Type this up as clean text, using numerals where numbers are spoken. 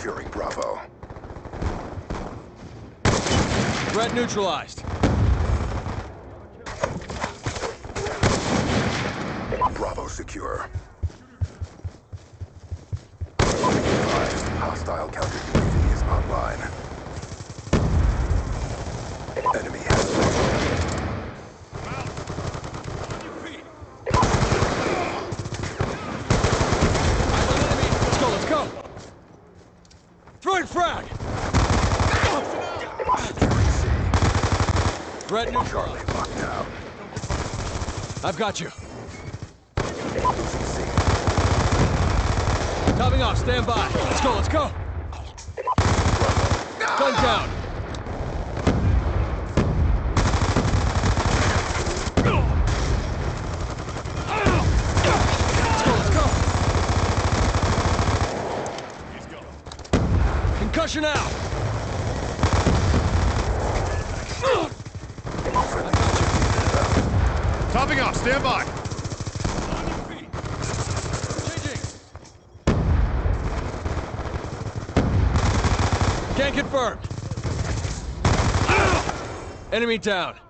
Securing Bravo. Threat neutralized. Bravo secure. Advised, hostile counter UAV is online. Enemy has Bravo. On your feet. Eyes on enemy. Let's go. Throwing frag. Securing C. Threat Charlie neutralized. locked down. I've got you. Losing C. Topping off. Stand by. Let's go. Gun down. Let's go. Concussion out. Topping off, stand by. On your feet. Changing. Can't confirm. Enemy down.